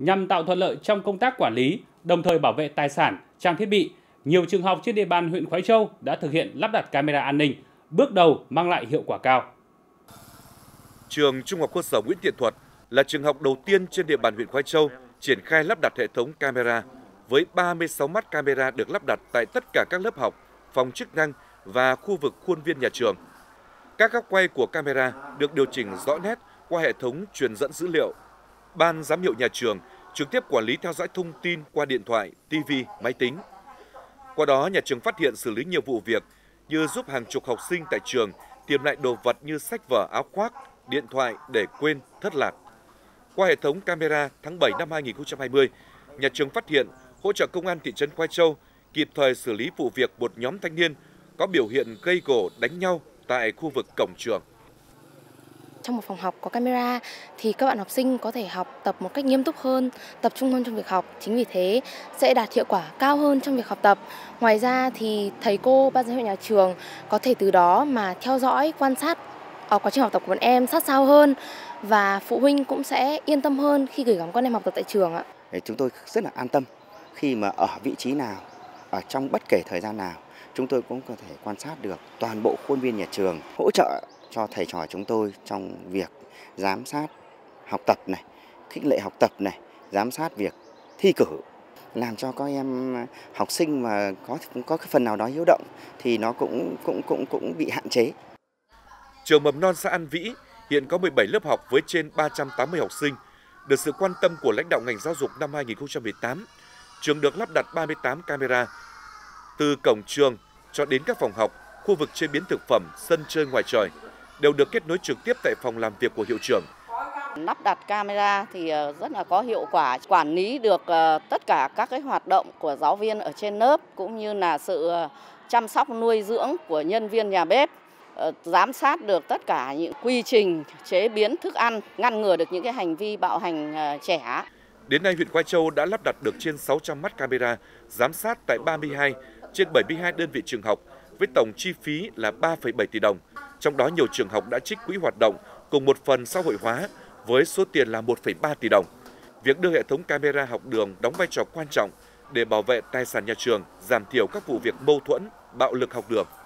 Nhằm tạo thuận lợi trong công tác quản lý, đồng thời bảo vệ tài sản, trang thiết bị, nhiều trường học trên địa bàn huyện Khoái Châu đã thực hiện lắp đặt camera an ninh, bước đầu mang lại hiệu quả cao. Trường Trung học cơ sở Nguyễn Thiện Thuật là trường học đầu tiên trên địa bàn huyện Khoái Châu triển khai lắp đặt hệ thống camera với 36 mắt camera được lắp đặt tại tất cả các lớp học, phòng chức năng và khu vực khuôn viên nhà trường. Các góc quay của camera được điều chỉnh rõ nét qua hệ thống truyền dẫn dữ liệu. Ban giám hiệu nhà trường trực tiếp quản lý theo dõi thông tin qua điện thoại, TV, máy tính. Qua đó, nhà trường phát hiện xử lý nhiều vụ việc như giúp hàng chục học sinh tại trường tìm lại đồ vật như sách vở, áo khoác, điện thoại để quên, thất lạc. Qua hệ thống camera tháng 7 năm 2020, nhà trường phát hiện hỗ trợ công an thị trấn Khoái Châu kịp thời xử lý vụ việc một nhóm thanh niên có biểu hiện gây gổ đánh nhau tại khu vực cổng trường. Trong một phòng học có camera thì các bạn học sinh có thể học tập một cách nghiêm túc hơn, tập trung hơn trong việc học. Chính vì thế sẽ đạt hiệu quả cao hơn trong việc học tập. Ngoài ra thì thầy cô, ban giám hiệu nhà trường có thể từ đó mà theo dõi, quan sát ở quá trình học tập của bọn em sát sao hơn, và phụ huynh cũng sẽ yên tâm hơn khi gửi gắm con em học tập tại trường ạ. Chúng tôi rất là an tâm khi mà ở vị trí nào, ở trong bất kể thời gian nào, chúng tôi cũng có thể quan sát được toàn bộ khuôn viên nhà trường, hỗ trợ cho thầy trò chúng tôi trong việc giám sát học tập này, khích lệ học tập này, giám sát việc thi cử, làm cho các em học sinh mà có cái phần nào đó hiếu động thì nó cũng bị hạn chế. Trường mầm non xã An Vĩ hiện có 17 lớp học với trên 380 học sinh. Được sự quan tâm của lãnh đạo ngành giáo dục năm 2018, trường được lắp đặt 38 camera từ cổng trường cho đến các phòng học, khu vực chế biến thực phẩm, sân chơi ngoài trời đều được kết nối trực tiếp tại phòng làm việc của hiệu trưởng. Lắp đặt camera thì rất là có hiệu quả, quản lý được tất cả các cái hoạt động của giáo viên ở trên lớp, cũng như là sự chăm sóc nuôi dưỡng của nhân viên nhà bếp, giám sát được tất cả những quy trình chế biến thức ăn, ngăn ngừa được những cái hành vi bạo hành trẻ. Đến nay, huyện Khoái Châu đã lắp đặt được trên 600 mắt camera giám sát tại 32 trên 72 đơn vị trường học với tổng chi phí là 3,7 tỷ đồng. Trong đó nhiều trường học đã trích quỹ hoạt động cùng một phần xã hội hóa với số tiền là 1,3 tỷ đồng. Việc đưa hệ thống camera học đường đóng vai trò quan trọng để bảo vệ tài sản nhà trường, giảm thiểu các vụ việc mâu thuẫn, bạo lực học đường.